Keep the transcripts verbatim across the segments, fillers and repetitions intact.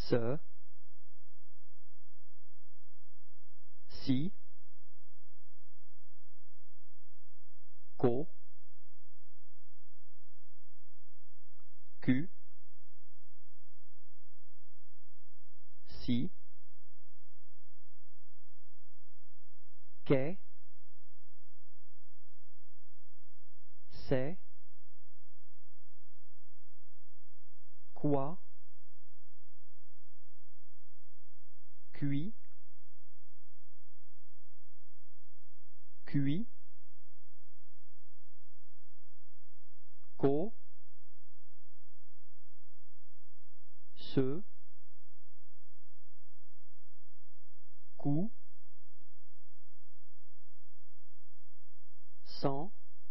ce, si, co, Q, si, que, c'est, quoi, cuit, cuit, co, ce, coup, sans,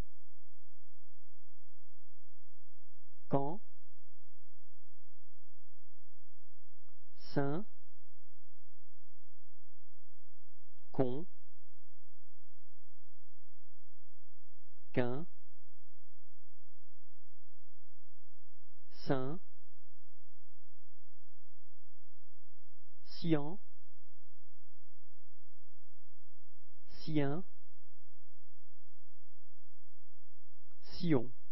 quand, saint, con, qu'un, saint, sien, sien, sillon.